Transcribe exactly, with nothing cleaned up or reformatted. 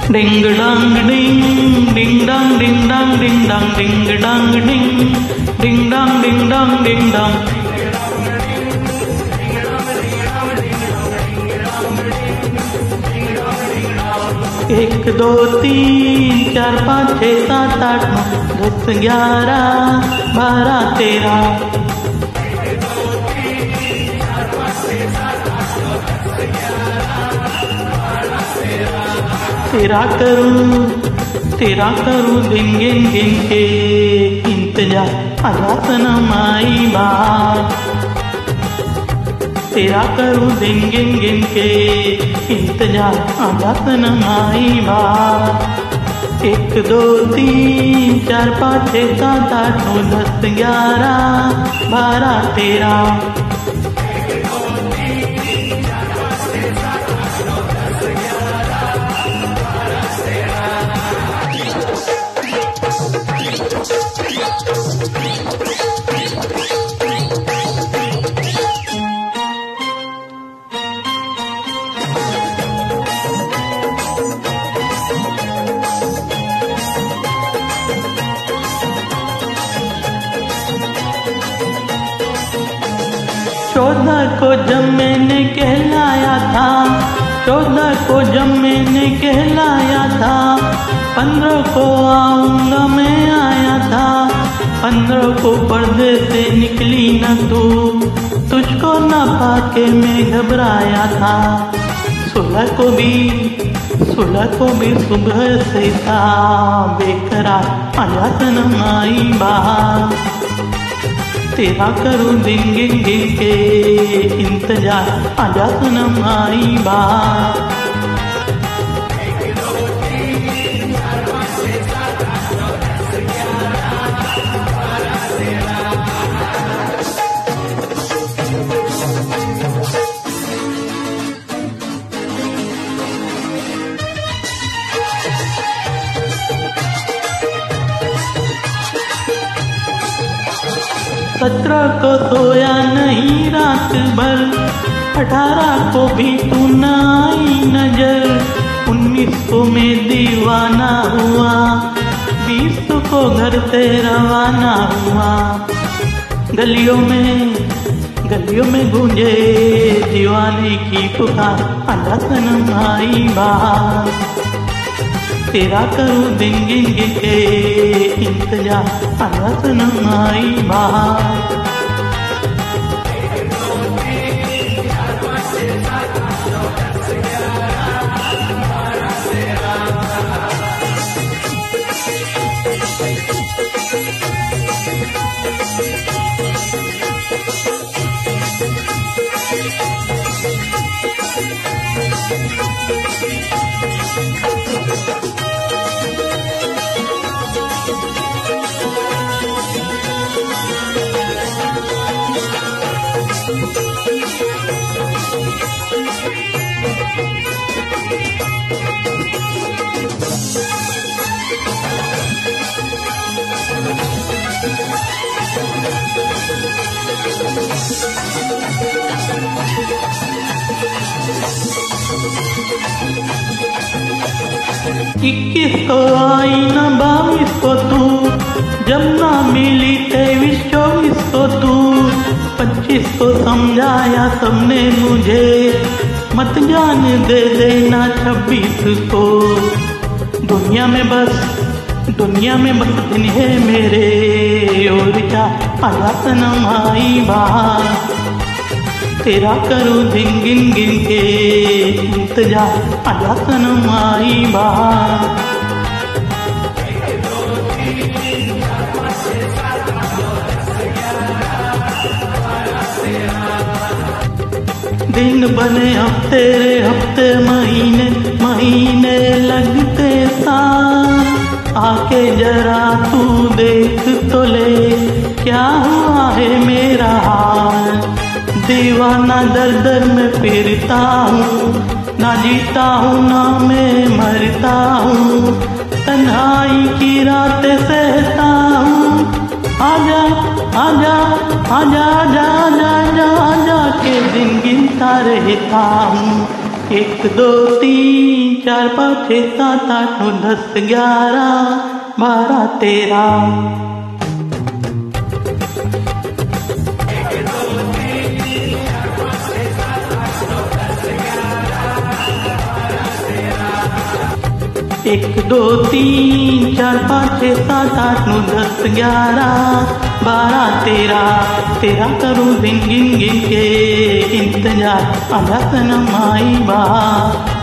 Ding dong ding, ding dong ding dong ding dong ding dong ding, ding dong ding dong ding dong. एक दो तीन चार पाँच छः सात आठ नौ दस ग्यारह बारह तेरह। तेरा करूं तेरा करूं दिन गिन गिन के इंतजार आजा सनम आई बात। तेरा करूं दिन गिन गिन के इंतजार आजा सनम आई बात। एक दो तीन चार पाँच छः सात आठ नौ दस ग्यारह बारह तेरह। चौदह को जब मैंने कहलाया था, चौदह को जब मैंने कहलाया था, पंद्रह को आऊंगा मैं आया था। पंद्रह को पर्दे से निकली न तू, तुझको न पाके मैं घबराया था। सोलह को भी सोलह को भी सुबह से था बेकरार आजा सनम आई बाहर। तेरा करूं दिन गिन गिन के इंतजार आजा सनम आई बाहर। सत्रह को सोया नहीं रात भर, अठारह को भी तू न आई नजर। उन्नीस को मैं दीवाना हुआ, बीस को घर से रवाना हुआ। गलियों में गलियों में गूंजे दीवाने की पुकार आजा सनम आई बाहर। तेरा करूं दिन गिन गिन के इंतजार आजा सनम आई बाहर। इक्कीस को आई न बाईस को तू, जब ना मिली तेईस चौबीस को तू। पच्चीस को समझाया सबने मुझे, मत जान दे देना छब्बीस को। दुनिया में बस दुनिया में बस दिन है मेरे और क्या आजा सनम आई बाहर। तेरा करूं दिन गिन गिन के इंतजार आजा सनम आई बाहर। दिन बने हफ्ते रे हफ्ते, महीने महीने लगते साल। आके जरा तू देख तो ले क्या हुआ है मेरा हाल। दीवाना दर दर में फिरता हूँ, ना जीता हूँ ना मैं मरता हूँ। तन्हाई की रात सहता हूँ, आजा आजा आजा आजा आजा आजा आजा के दिन गिनता रहता हूँ। एक दो तीन चार पाँच छः सात आठ नौ दस ग्यारह बारह तेरह। एक दो तीन चार पाँच छः सात आठ नौ दस ग्यारह बारह तेरह। तेरा करूँ दिन गिन गिन के इंतजार, आधा सनम आई बात।